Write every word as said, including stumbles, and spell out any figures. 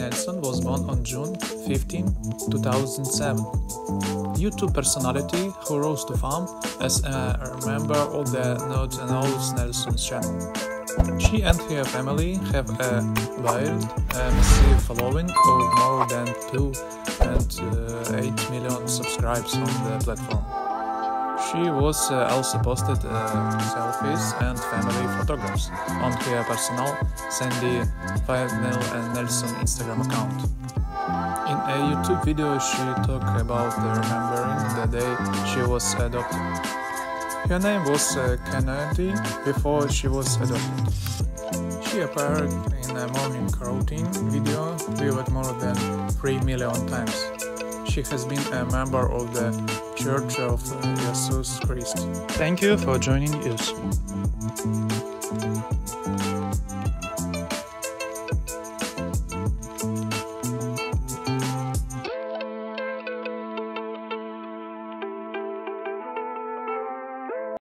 Nelson was born on June fifteenth, two thousand seven. YouTube personality who rose to fame as a member of the Not Knowles Nelson channel. She and her family have a wide, uh, massive following of more than two point eight million subscribers on the platform. She was uh, also posted uh, selfies and family photographs on her personal Sandy Farnell and Nelson Instagram account. In a YouTube video, she talked about remembering the day she was adopted. Her name was uh, Kennedy before she was adopted. She appeared in a morning routine video viewed more than three million times. She has been a member of the Church of Jesus Christ. Thank you for joining us.